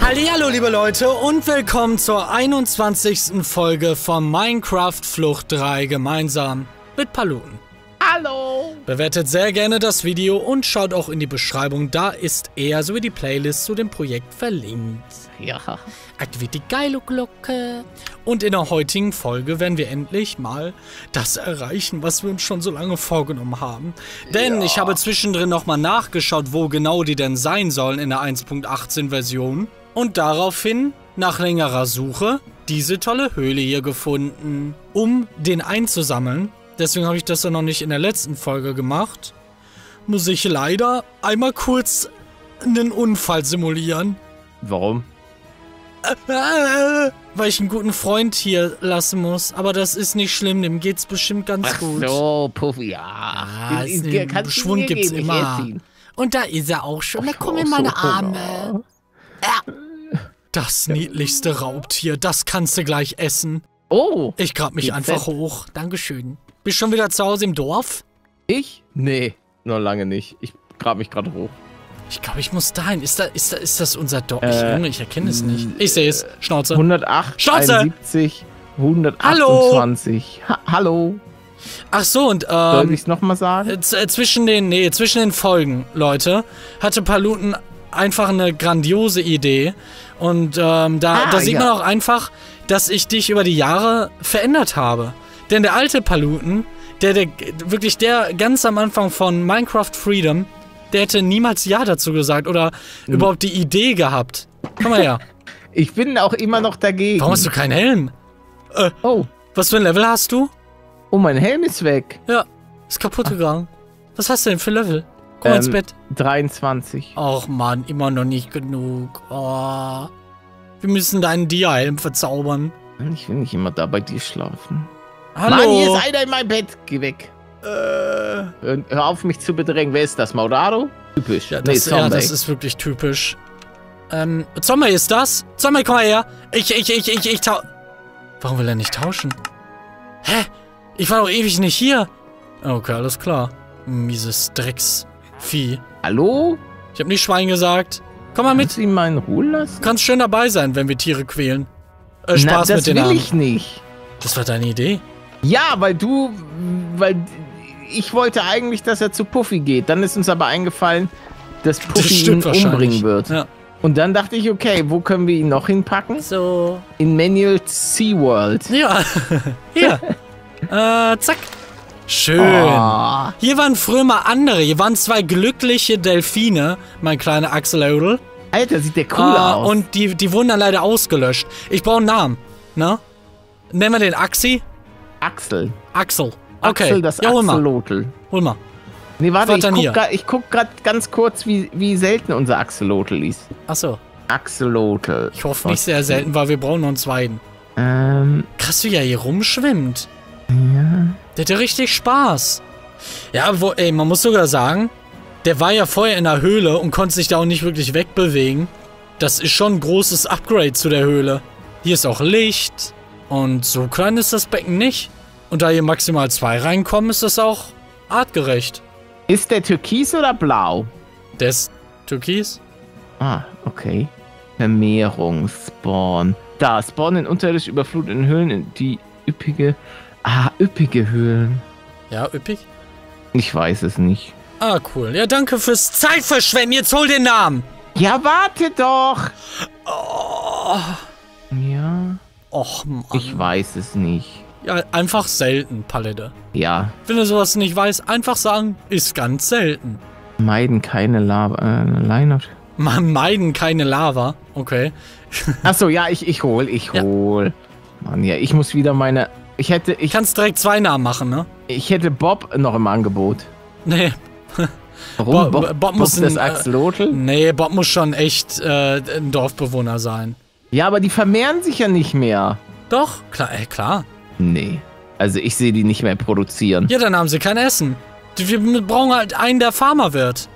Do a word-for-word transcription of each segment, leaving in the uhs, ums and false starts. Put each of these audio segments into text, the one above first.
Hallihallo, liebe Leute, und willkommen zur einundzwanzigsten Folge von Minecraft Flucht drei gemeinsam mit Paluten. Hallo! Bewertet sehr gerne das Video und schaut auch in die Beschreibung, da ist er sowie die Playlist zu dem Projekt verlinkt. Ja. Aktiviert die geile Glocke. Und in der heutigen Folge werden wir endlich mal das erreichen, was wir uns schon so lange vorgenommen haben. Denn ja. ich habe zwischendrin nochmal nachgeschaut, wo genau die denn sein sollen in der eins Punkt achtzehn Version. Und daraufhin, nach längerer Suche, diese tolle Höhle hier gefunden. Um den einzusammeln, deswegen habe ich das ja noch nicht in der letzten Folge gemacht, muss ich leider einmal kurz einen Unfall simulieren. Warum? Äh, äh, weil ich einen guten Freund hier lassen muss. Aber das ist nicht schlimm, dem geht's bestimmt ganz Ach gut. Ach so, Puffy, ja. Ah, den, den den Schwund gibt's geben, immer. Und da ist er auch schon. Da kommen in meine Arme. Ja. Das niedlichste Raubtier, das kannst du gleich essen. Oh. Ich grab mich einfach hoch. Dankeschön. Bist schon wieder zu Hause im Dorf? Ich? Nee, noch lange nicht. Ich grab mich gerade hoch. Ich glaube, ich muss dahin. Ist, da, ist, da, ist das unser Dorf? Äh, Junge, ich erkenne es nicht. Ich sehe es. Schnauze. hundertacht, Schnauze! einundsiebzig, hundertachtundzwanzig. Hallo! Ha Hallo! Ach so, und, ähm... Soll ich es nochmal sagen? Äh, zwischen den, nee, zwischen den Folgen, Leute, hatte Paluten einfach eine grandiose Idee. Und, ähm, da, ah, da sieht ja. man auch einfach, dass ich dich über die Jahre verändert habe. Denn der alte Paluten, der, der, wirklich der ganz am Anfang von Minecraft Freedom, der hätte niemals Ja dazu gesagt oder hm. überhaupt die Idee gehabt. Komm mal her. Ich bin auch immer noch dagegen. Warum hast du keinen Helm? Äh, oh. Was für ein Level hast du? Oh, mein Helm ist weg. Ja, ist kaputt gegangen. Was hast du denn für Level? Komm ähm, ins Bett. dreiundzwanzig. Och Mann, immer noch nicht genug. Oh. Wir müssen deinen Dia-Helm verzaubern. Ich will nicht immer da bei dir schlafen. Hallo? Mann, hier ist einer in meinem Bett. Geh weg. Äh. Hör auf, mich zu bedrängen. Wer ist das? Maurado? Typisch. Ja, das, nee, ja, das ist wirklich typisch. Ähm, Zombie ist das? Zombie, komm mal her. Ich, ich, ich, ich, ich tau... Warum will er nicht tauschen? Hä? Ich war doch ewig nicht hier. Okay, alles klar. Mieses Drecksvieh. Hallo? Ich hab nicht Schwein gesagt. Komm mal mit. Kannst du ihn mal in Ruhe lassen? Du kannst schön dabei sein, wenn wir Tiere quälen. Äh, Spaß Na, mit den Das will Armen. ich nicht. Das war deine Idee? Ja, weil du... Weil... Ich wollte eigentlich, dass er zu Puffy geht. Dann ist uns aber eingefallen, dass Puffy das ihn umbringen wird. Ja. Und dann dachte ich, okay, wo können wir ihn noch hinpacken? So. In Manual SeaWorld. Ja. Hier. äh, zack. Schön. Oh. Hier waren früher mal andere. Hier waren zwei glückliche Delfine, mein kleiner Axolotl. Alter, sieht der cool äh, aus. Und die, die wurden dann leider ausgelöscht. Ich brauche einen Namen. Ne? Nennen wir den Axi? Axel. Axel. Okay. Axel, das ja, hol mal. Axolotl. Hol mal. Nee, warte, Was ich dann guck, hier? grad, ich guck grad ganz kurz, wie, wie selten unser Axolotl ist. Achso. Axolotl. Ich hoffe nicht sehr selten, weil wir brauchen noch einen zweiten. Ähm. Krass, wie er hier rumschwimmt. Ja. Der hatte richtig Spaß. Ja, wo, ey, man muss sogar sagen, der war ja vorher in der Höhle und konnte sich da auch nicht wirklich wegbewegen. Das ist schon ein großes Upgrade zu der Höhle. Hier ist auch Licht. Und so klein ist das Becken nicht. Und da hier maximal zwei reinkommen, ist das auch artgerecht. Ist der türkis oder blau? Der ist türkis. Ah, okay. Vermehrung, Spawn. Da, Spawn in unterirdisch überfluteten Höhlen, in die üppige... Ah, üppige Höhlen. Ja, üppig? Ich weiß es nicht. Ah, cool. Ja, danke fürs Zeitverschwenden. Jetzt hol den Namen. Ja, warte doch. Oh. Ja. Och, Mann. Ich weiß es nicht. Ja, einfach selten, Palette. Ja. Wenn du sowas nicht weißt, einfach sagen, ist ganz selten. Meiden keine Lava. Äh, Line Man meiden keine Lava. Okay. Achso, ja, ich, ich hol, ich hol. Ja. Mann, ja, ich muss wieder meine... Ich hätte... Ich kannst direkt zwei Namen machen, ne? Ich hätte Bob noch im Angebot. Nee. Warum? Bo Bob, Bob muss Bob das ein, Axolotl? Äh, nee, Bob muss schon echt äh, ein Dorfbewohner sein. Ja, aber die vermehren sich ja nicht mehr. Doch, klar, äh, klar. Nee. Also ich sehe die nicht mehr produzieren. Ja, dann haben sie kein Essen. Wir brauchen halt einen, der Farmer wird.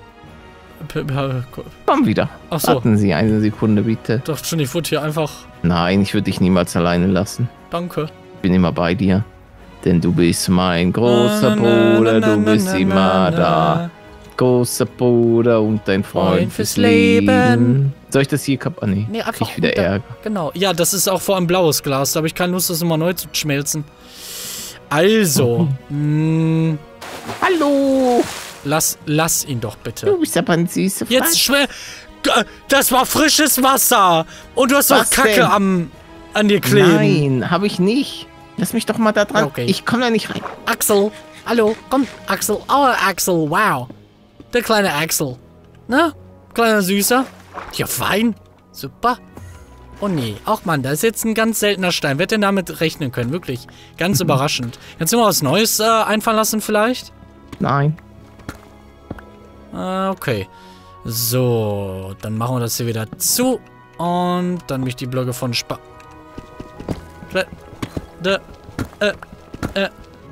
Komm wieder. Ach so. Warten Sie eine Sekunde, bitte. Doch schon, ich wurde hier einfach... Nein, ich würde dich niemals alleine lassen. Danke. Ich bin immer bei dir. Denn du bist mein großer Bruder, du bist immer da. Großer Bruder und dein Freund, Freund fürs Leben. Leben. Soll ich das hier kaputt? Oh, nee. Nee, einfach Krieg ich wieder runter. Ärger. Genau. Ja, das ist auch vor allem blaues Glas. Da habe ich keine Lust, das immer neu zu schmelzen. Also. mh, Hallo! lass, lass ihn doch bitte. Du bist aber ein süßer Jetzt schwer. Das war frisches Wasser. Und du hast doch Was Kacke denn? am, an dir kleben. Nein, habe ich nicht. Lass mich doch mal da dran. Okay. Ich komme da nicht rein. Axel. Hallo. Komm, Axel. Oh, Axel. Wow. Der kleine Axel. Na? Kleiner Süßer. Ja, fein. Super. Oh nee. Auch Mann, da ist jetzt ein ganz seltener Stein. Wer hätte denn damit rechnen können? Wirklich. Ganz überraschend. Kannst du mal was Neues äh, einfallen lassen vielleicht? Nein. Äh, okay. So, dann machen wir das hier wieder zu. Und dann mich die Blöcke von Spa... De, de, äh, äh.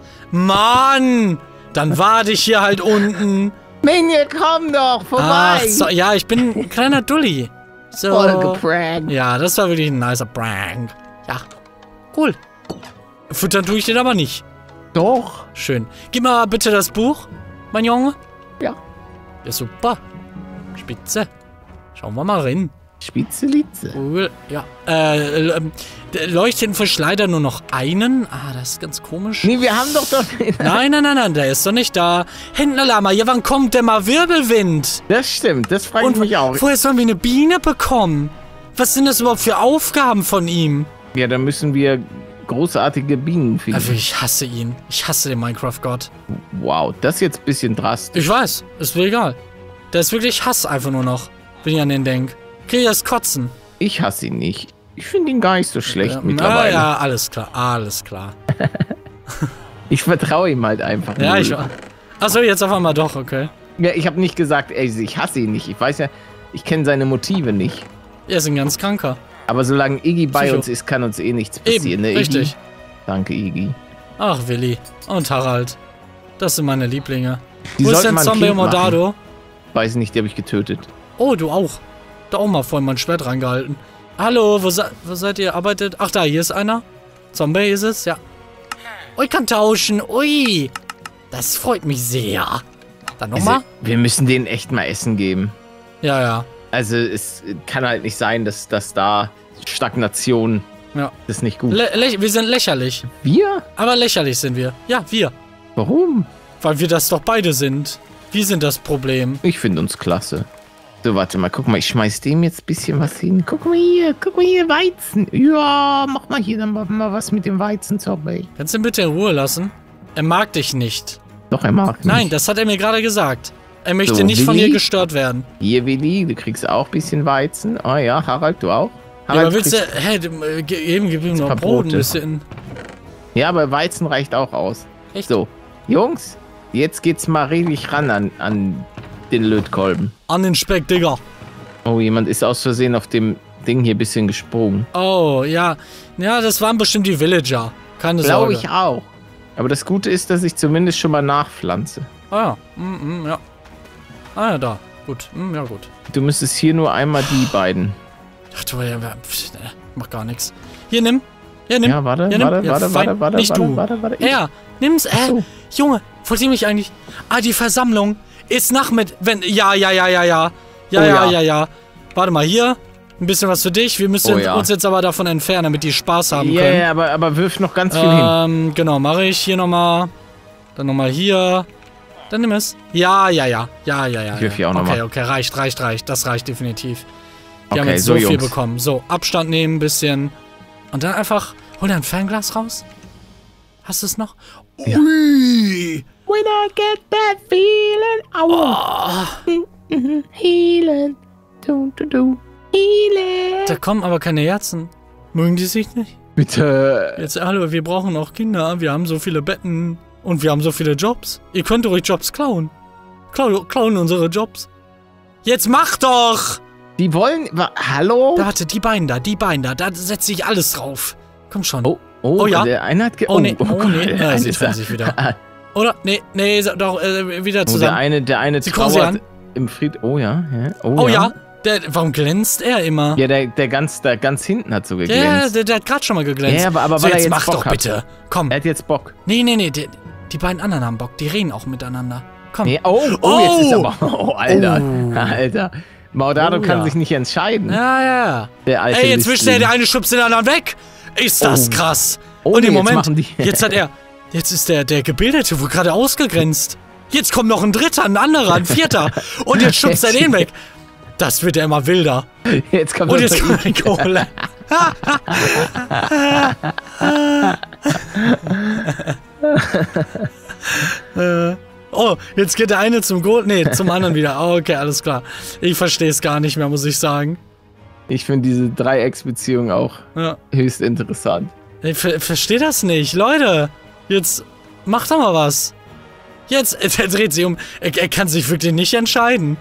Mann! Dann warte ich hier halt unten. Minje, komm doch, vorbei! Ach so, ja, ich bin ein kleiner Dulli. So. Voll geprankt. Ja, das war wirklich ein nicer Prank. Ja, cool. Füttern tue ich den aber nicht. Doch. Schön. Gib mal bitte das Buch, mein Junge. Ja. Ja, super. Spitze. Schauen wir mal rein. Spitzelitze. Cool. Ja. Äh, ähm, leuchten für leider nur noch einen. Ah, das ist ganz komisch. Nee, wir haben doch doch... Nein, nein, nein, nein, der ist doch nicht da. Händlerlama, ja, wann kommt denn mal Wirbelwind? Das stimmt, das frage ich mich auch. Woher sollen wir eine Biene bekommen? Was sind das überhaupt für Aufgaben von ihm? Ja, dann müssen wir großartige Bienen finden. Also, ich hasse ihn. Ich hasse den Minecraft-Gott. Wow, das ist jetzt ein bisschen drastisch. Ich weiß, ist mir egal. Der ist wirklich Hass einfach nur noch, wenn ich an den denke. Krieg ich das Kotzen. Ich hasse ihn nicht. Ich finde ihn gar nicht so schlecht Ja, mittlerweile. Ja, ja, alles klar, alles klar. Ich vertraue ihm halt einfach Ja, null. ich... Achso, jetzt auf einmal doch, okay. Ja, ich habe nicht gesagt, ey, ich hasse ihn nicht. Ich weiß ja, ich kenne seine Motive nicht. Er ist ein ganz kranker. Aber solange Iggy bei Psycho. uns ist, kann uns eh nichts passieren, Eben, ne, Iggy? richtig. Danke, Iggy. Ach, Willi. Und Harald. Das sind meine Lieblinge. Die Wo ist sollten denn mal ein Zombie Kind Mordado? Weiß nicht, die habe ich getötet. Oh, du auch. Da auch mal vorhin mein Schwert reingehalten. Hallo, wo, se wo seid ihr? Arbeitet? Ach, da, hier ist einer. Zombie ist es, ja. Oh, ich kann tauschen. Ui. Das freut mich sehr. Dann nochmal? Also, wir müssen denen echt mal Essen geben. Ja, ja. Also, es kann halt nicht sein, dass, dass da Stagnation Ja. ist nicht gut. Lä lä wir sind lächerlich. Wir? Aber lächerlich sind wir. Ja, wir. Warum? Weil wir das doch beide sind. Wir sind das Problem. Ich finde uns klasse. So, warte mal, guck mal, ich schmeiß dem jetzt ein bisschen was hin. Guck mal hier, guck mal hier, Weizen. Ja, mach mal hier dann mal was mit dem Weizen, Zombie. Kannst du ihn bitte in Ruhe lassen? Er mag dich nicht. Doch, er mag mich. Nein, das hat er mir gerade gesagt. Er möchte So, nicht von Willi? dir gestört werden. Hier, Willi, du kriegst auch ein bisschen Weizen. Oh ja, Harald, du auch? Ja, Harald, aber willst du... kriegst- Hä, du, äh, ge- eben gib ihm noch paar Brot ein Brote. bisschen. Ja, aber Weizen reicht auch aus. Echt? So, Jungs, jetzt geht's mal richtig ran an, an den Lötkolben. An den Speck, Digga. Oh, jemand ist aus Versehen auf dem Ding hier ein bisschen gesprungen. Oh, ja. Ja, das waren bestimmt die Villager. Keine Glaube Sorge. ich auch. Aber das Gute ist, dass ich zumindest schon mal nachpflanze. Ah ja. Mm, mm, ja. Ah ja, da. Gut. Mm, ja, gut. Du müsstest hier nur einmal die beiden. Ach du, ja, pf, ne, mach gar nichts. Hier, nimm. Ja, nimm. Ja, warte, Ja, nimm. warte, Ja, warte, fein. warte, warte, Nicht warte, du. warte, warte, ich. Ja, nimm's. Äh, so. Junge, wollt ihr mich eigentlich... Ah, die Versammlung ist nach mit... Wenn... Ja, ja, ja, ja, ja. Ja, Oh, ja, ja. ja, ja. Warte mal, hier. Ein bisschen was für dich. Wir müssen Oh, ja. uns jetzt aber davon entfernen, damit die Spaß haben Ja, können. yeah, aber, aber wirf noch ganz viel hin. Ähm, genau, mache ich hier nochmal. Dann nochmal hier. Dann nimm es. Ja, ja, ja. Ja, ja, ja. Ich wirf ja. hier auch noch Okay, mal. okay, reicht, reicht, reicht. Das reicht definitiv. Die Okay, haben jetzt so, so viel Jungs. bekommen. So, Abstand nehmen, ein bisschen. Und dann einfach. Hol dir ein Fernglas raus. Hast du es noch? Ja. Ui. When I get that feeling, I want Oh, healing. Do, do, do. Healing. da kommen aber keine Herzen. Mögen die sich nicht? Bitte. Jetzt, hallo, wir brauchen auch Kinder. Wir haben so viele Betten. Und wir haben so viele Jobs. Ihr könnt ruhig Jobs klauen. Klau klauen unsere Jobs. Jetzt mach doch! Die wollen. Wa hallo? Da, warte, die beiden da, die beiden da. Da setze ich alles drauf. Komm schon. Oh, oh, Oh, ja. Der eine hat ge Oh, nee, oh, Gott, nee. der Ja, eine sie ist trennen da- sich wieder. Oder? Nee, nee, sa- doch, äh, wieder Oh, der zusammen. eine, der eine Sie gucken sie trauert an. im Fried. Oh ja, ja. Oh ja, der, warum glänzt er immer? Ja, der, der ganz, der ganz hinten hat so Ja, geglänzt. der, der hat gerade schon mal geglänzt. Ja, aber- aber so, weil er jetzt jetzt mach Bock doch hat. bitte. Komm. Er hat jetzt Bock. Nee, nee, nee, die, die beiden anderen haben Bock. Die reden auch miteinander. Komm. Nee, oh, oh, Oh! jetzt ist aber. Oh, Alter. Oh. Alter. Maudado Oh, kann ja. sich nicht entscheiden. Ja, ja. Der alte Ey, jetzt wischt Listling. der, der eine schubst den anderen weg. Ist das Oh. krass. Oh, Und im nee, jetzt Moment, machen die- jetzt hat er, jetzt ist der, der Gebildete wohl gerade ausgegrenzt. Jetzt kommt noch ein dritter, ein anderer, ein vierter. Und jetzt schubst er den weg. Das wird ja immer wilder. Jetzt kommt Und noch jetzt so kommt die Kohle. äh, oh, jetzt geht der eine zum Gold. Nee, zum anderen wieder. Oh, okay, alles klar. Ich verstehe es gar nicht mehr, muss ich sagen. Ich finde diese Dreiecksbeziehung auch Ja. höchst interessant. Ich ver verstehe das nicht. Leute, jetzt macht doch mal was. Jetzt, er dreht sich um. Er, er kann sich wirklich nicht entscheiden.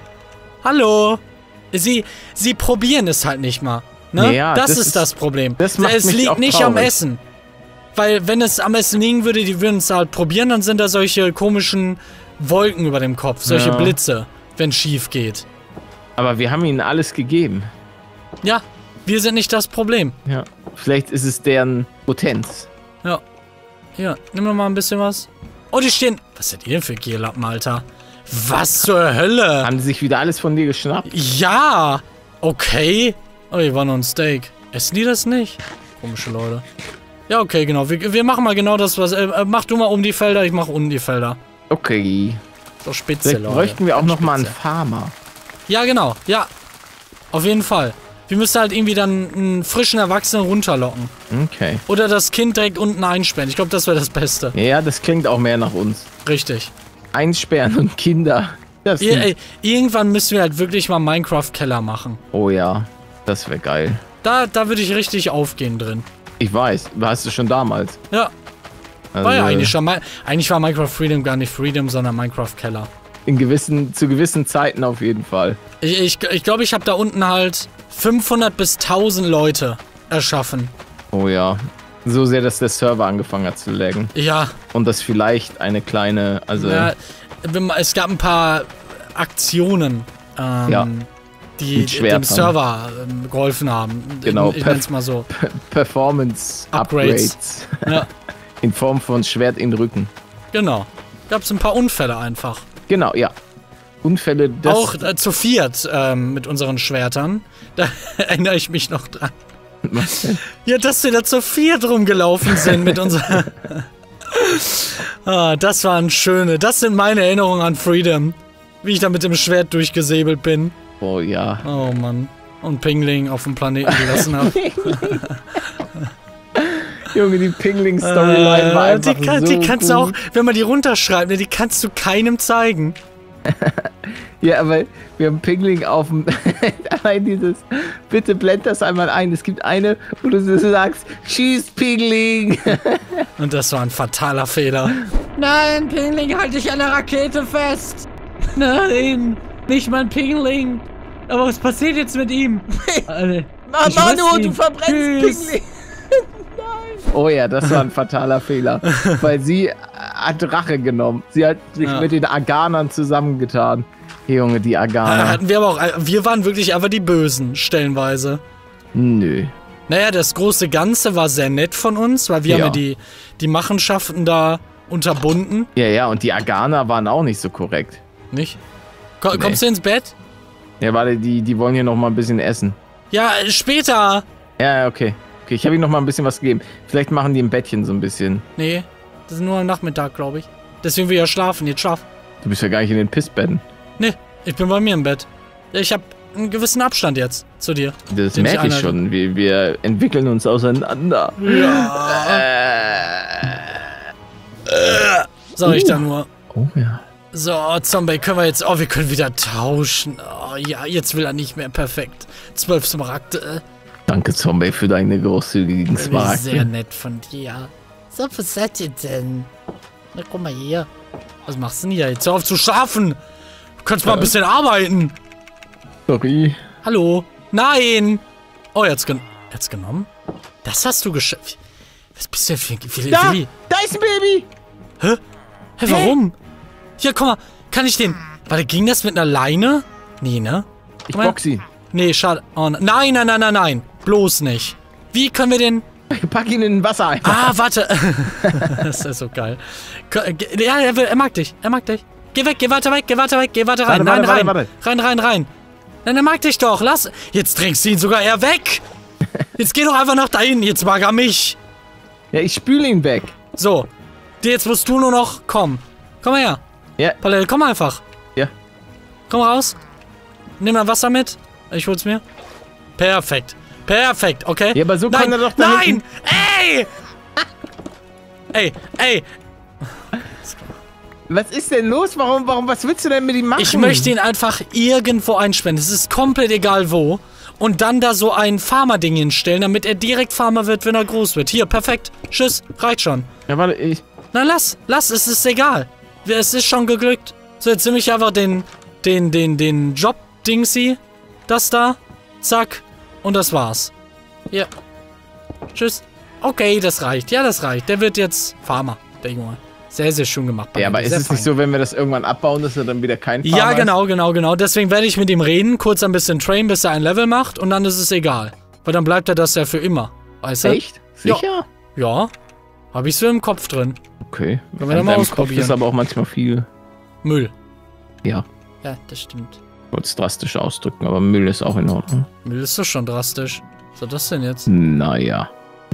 Hallo? Sie, sie probieren es halt nicht mal. Ne? Ja, das, das ist ist- das Problem. das macht es mich liegt auch nicht am traurig. Essen. Weil, wenn es am Essen liegen würde, die würden es halt probieren, dann sind da solche komischen Wolken über dem Kopf. Solche Ja. Blitze, wenn es schief geht. Aber wir haben ihnen alles gegeben. Ja, wir sind nicht das Problem. Ja. Vielleicht ist es deren Potenz. Ja. Hier, nimm doch mal ein bisschen was. Oh, die stehen... Was seid ihr denn für Gierlappen, Alter? Was zur Hölle? Haben die sich wieder alles von dir geschnappt? Ja! Okay. Oh, hier war noch ein Steak. Essen die das nicht? Komische Leute. Ja, okay, genau. Wir, wir machen mal genau das, was... Äh, äh, mach du mal um die Felder, ich mach unten die Felder. Okay. So spitze, Vielleicht Leute. bräuchten wir auch noch mal einen Spitze. Farmer. Ja, genau. Ja. Auf jeden Fall. Wir müssen halt irgendwie dann einen frischen Erwachsenen runterlocken. Okay. Oder das Kind direkt unten einsperren. Ich glaube, das wäre das Beste. Ja, das klingt auch mehr nach uns. Richtig. Einsperren und Kinder. Das Ir sind- ey, irgendwann müssen wir halt wirklich mal Minecraft-Keller machen. Oh ja, das wäre geil. Da, da würde ich richtig aufgehen drin. Ich weiß, warst du schon damals. Ja, Also, war ja eigentlich schon mal. Eigentlich war Minecraft Freedom gar nicht Freedom, sondern Minecraft Keller. In gewissen, zu gewissen Zeiten auf jeden Fall. Ich ich, ich, glaube, ich habe da unten halt fünfhundert bis tausend Leute erschaffen. Oh ja. So sehr, dass der Server angefangen hat zu laggen. Ja, Und das vielleicht eine kleine, also... ja es gab ein paar Aktionen, ähm, Ja. die Mit dem Schwertern. Server ähm, geholfen haben. Genau, Ich, ich per- nenn's mal so. Performance-Upgrades. Ja, In Form von Schwert in den Rücken. genau. Gab's ein paar Unfälle einfach. Genau, ja. Unfälle, das... Auch äh, zu viert ähm, mit unseren Schwertern. Da erinnere ich mich noch dran. Was denn? Ja, dass wir da zu viert rumgelaufen sind mit unserer... ah, das waren schöne. Das sind meine Erinnerungen an Freedom. Wie ich da mit dem Schwert durchgesäbelt bin. Oh ja. Oh Mann. Und Pingling auf dem Planeten gelassen habe. Junge, die Pingling-Storyline war Äh, einfach die, kann, so die kannst gut. du auch, wenn man die runterschreibt, ne, die kannst du keinem zeigen. Ja, aber wir haben Pingling auf dem... Allein dieses... Bitte blend das einmal ein. Es gibt eine, wo du so sagst, schieß Pingling. Und das war ein fataler Fehler. Nein, Pingling, halt dich an der Rakete fest. Nein, nicht mein Pingling. Aber was passiert jetzt mit ihm? Alter, Ah, ich Manu, weiß du nicht. verbrennst Tschüss. Pingling. Oh ja, das war ein fataler Fehler. Weil sie hat Rache genommen. Sie hat sich Ja. mit den Aganern zusammengetan. Junge, die Da Aganer. hatten wir aber auch, wir waren wirklich einfach die Bösen, stellenweise. Nö. Naja, das große Ganze war sehr nett von uns, weil wir Ja. haben ja die, die Machenschaften da unterbunden. Ja, ja, und die Aganer waren auch nicht so korrekt. Nicht? Ko Nee. Kommst du ins Bett? Ja, warte, die, die wollen hier noch mal ein bisschen essen. Ja, äh, später. Ja, okay. Okay, ich habe ihnen noch mal ein bisschen was gegeben. Vielleicht machen die im Bettchen so ein bisschen. Nee, das ist nur am Nachmittag, glaube ich. Deswegen will ich ja schlafen, jetzt schlaf. Du bist ja gar nicht in den Pissbetten. Nee, ich bin bei mir im Bett. Ich habe einen gewissen Abstand jetzt zu dir. Das Den ich merke ich einhalte. schon. Wir, wir entwickeln uns auseinander. Ja. Äh, Sag ich Uh. da nur. oh ja. So, Zombie, können wir jetzt... Oh, wir können wieder tauschen. Oh, ja, jetzt will er nicht mehr. Perfekt. Zwölf Smaragde. Danke, Zombie, für deine großzügigen Sehr Smaragde. nett von dir. So, was seid ihr denn? Na, komm mal her. Was machst du denn hier? Jetzt hör auf zu schlafen. Du kannst mal ein Äh. bisschen arbeiten. Sorry. Hallo? Nein! Oh, jetzt, gen jetzt genommen? Das hast du geschafft. Was bist du denn für... Wie, Da! wie? Da ist ein Baby! Hä? Hä, warum? Hier, guck mal. Kann ich den... Warte, ging das mit einer Leine? Nee, ne? Ich Komm her. box ihn. Nee, schade. Oh, ne- nein, nein, nein, nein, nein. Bloß nicht. Wie können wir den... Pack ihn in den Wassereimer. Ah, warte. Das ist so geil. Ko- ge- Ja, er, will, er mag dich. Er mag dich. Geh weg, geh weiter weg, geh weiter weg, geh weiter rein. Warte, Nein, warte, rein. warte, Rein, rein, rein. Nein, der mag dich doch. Lass. Jetzt drängst du ihn sogar eher weg. Jetzt geh doch einfach nach dahin. Jetzt mag er mich. Ja, ich spüle ihn weg. So. Jetzt musst du nur noch kommen. Komm mal her. Ja. Palette, komm einfach. Ja. Komm raus. Nimm mal Wasser mit. Ich hol's mir. Perfekt. Perfekt, okay? Ja, aber so Nein, kann er doch da Nein! hinten- Ey! Ey, ey! Was ist denn los? Warum, warum, was willst du denn mit ihm machen? Ich möchte ihn einfach irgendwo einsperren. Es ist komplett egal wo. Und dann da so ein Farmer-Ding hinstellen, damit er direkt Farmer wird, wenn er groß wird. Hier, perfekt. Tschüss, reicht schon. Ja, warte, ich... Na, lass, lass, es ist egal. Es ist schon geglückt. So, jetzt nehme ich einfach den, den, den, den Job-Dingsy. Das da. Zack. Und das war's. Ja. Tschüss. Okay, das reicht. Ja, das reicht. Der wird jetzt Farmer, der Junge. Sehr, sehr schön gemacht. Ja, aber ist sehr es fein. nicht so, wenn wir das irgendwann abbauen, dass er dann wieder kein Farmer Ja, ist? genau, genau, genau. Deswegen werde ich mit ihm reden, kurz ein bisschen trainen, bis er ein Level macht und dann ist es egal. Weil dann bleibt er das ja für immer. Weißt du? Echt? Sicher? Ja. Hab ich so im Kopf drin. Okay. Können wir dann mal deinem Kopf ausprobieren. ist aber auch manchmal viel... Müll. Ja. Ja, das stimmt. Ich wollte es drastisch ausdrücken, aber Müll ist auch in Ordnung. Müll ist doch schon drastisch. Was soll das denn jetzt? Naja.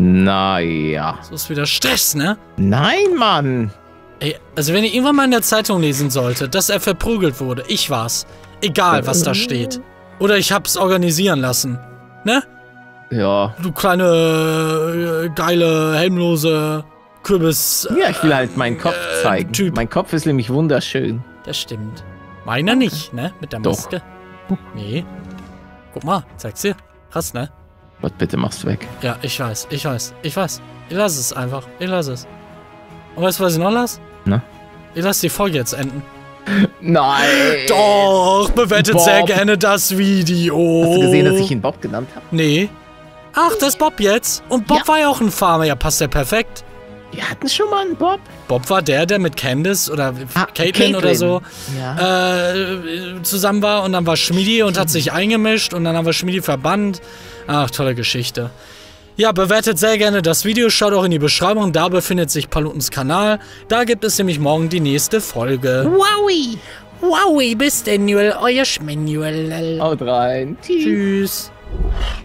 Naja. So ist wieder Stress, ne? Nein, Mann! Ey, also wenn ihr irgendwann mal in der Zeitung lesen solltet, dass er verprügelt wurde, ich war's. Egal, was da steht. Oder ich hab's organisieren lassen. Ne? Ja. Du kleine, äh, geile, helmlose Kürbis... Ja, ich will halt meinen Kopf äh, zeigen. Typ. Mein Kopf ist nämlich wunderschön. Das stimmt. Meiner nicht, ne? Mit der Doch. Maske. Nee. Guck mal, zeig's dir. Krass, ne? Gott, bitte mach's weg. Ja, ich weiß, ich weiß, ich weiß. Ich lass es einfach. Ich lass es. Und weißt du, was ich noch lass? Na? Ich lass die Folge jetzt enden. Nein! Doch, bewertet Bob. sehr gerne das Video. Hast du gesehen, dass ich ihn Bob genannt habe? Nee. Ach, das ist Bob jetzt. Und Bob Ja. war ja auch ein Farmer. Ja, passt ja perfekt. Wir hatten schon mal einen Bob. Bob war der, der mit Candice oder Ah, Caitlin Caitlin. oder so Ja. äh, zusammen war. Und dann war Schmiedi und hat sich eingemischt. Und dann haben wir Schmiedi verbannt. Ach, tolle Geschichte. Ja, bewertet sehr gerne das Video. Schaut auch in die Beschreibung. Da befindet sich Palutens Kanal. Da gibt es nämlich morgen die nächste Folge. Wowie! Wowie, bis denn, euer Schmanuel. Haut rein. Tschüss.